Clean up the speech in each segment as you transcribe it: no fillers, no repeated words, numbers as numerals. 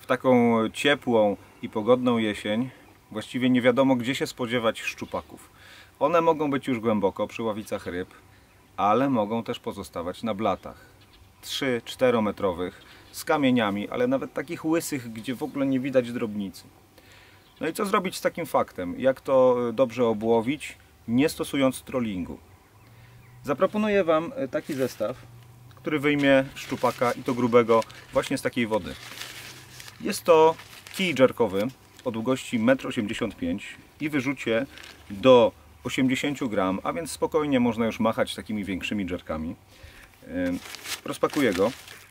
w taką ciepłą i pogodną jesień właściwie nie wiadomo, gdzie się spodziewać szczupaków. One mogą być już głęboko przy ławicach ryb, ale mogą też pozostawać na blatach 3-4 metrowych z kamieniami, ale nawet takich łysych, gdzie w ogóle nie widać drobnicy. No i co zrobić z takim faktem? Jak to dobrze obłowić, nie stosując trollingu? Zaproponuję Wam taki zestaw, który wyjmie szczupaka, i to grubego, właśnie z takiej wody. Jest to kij jerkowy o długości 1,85 m i wyrzucie do 80 gram, a więc spokojnie można już machać takimi większymi jerkami. Rozpakuję go.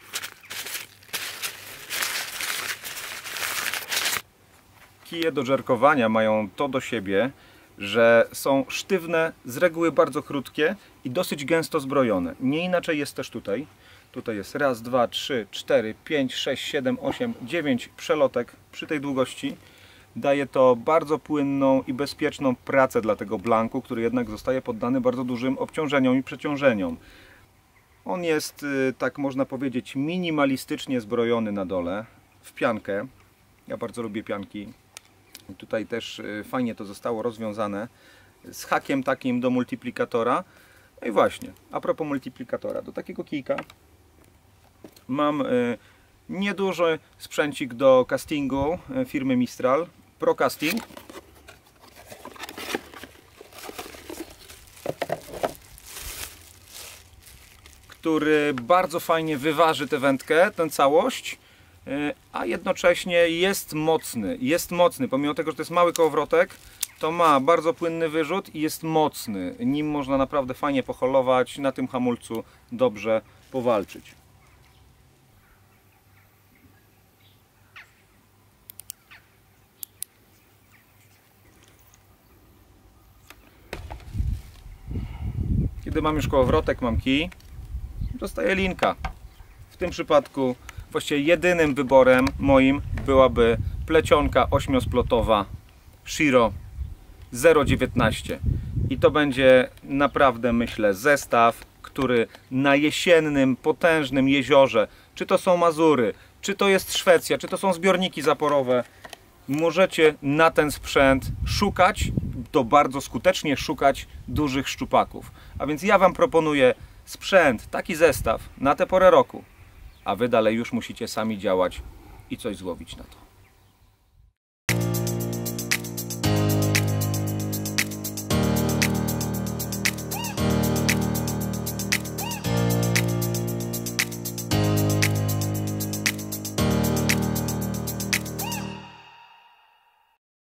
Kije do jerkowania mają to do siebie, że są sztywne, z reguły bardzo krótkie i dosyć gęsto zbrojone. Nie inaczej jest też tutaj. Tutaj jest raz, dwa, trzy, cztery, pięć, sześć, siedem, osiem, 9 przelotek przy tej długości. Daje to bardzo płynną i bezpieczną pracę dla tego blanku, który jednak zostaje poddany bardzo dużym obciążeniom i przeciążeniom. On jest, tak można powiedzieć, minimalistycznie zbrojony na dole w piankę. Ja bardzo lubię pianki. Tutaj też fajnie to zostało rozwiązane z hakiem takim do multiplikatora. No i właśnie, a propos multiplikatora, do takiego kijka mam nieduży sprzęcik do castingu firmy Mistral, Pro Casting. Który bardzo fajnie wyważy tę wędkę, tę całość, a jednocześnie jest mocny, pomimo tego, że to jest mały kołowrotek, to ma bardzo płynny wyrzut i jest mocny. Nim można naprawdę fajnie poholować, na tym hamulcu dobrze powalczyć. Kiedy mam już kołowrotek, mam kij, zostaje linka. W tym przypadku właściwie jedynym wyborem moim byłaby plecionka 8-splotowa Shiro 0,19 i to będzie naprawdę, myślę, zestaw, który na jesiennym, potężnym jeziorze, czy to są Mazury, czy to jest Szwecja, czy to są zbiorniki zaporowe, możecie na ten sprzęt szukać, to bardzo skutecznie szukać dużych szczupaków. A więc ja Wam proponuję sprzęt, taki zestaw na tę porę roku, a Wy dalej już musicie sami działać i coś złowić na to.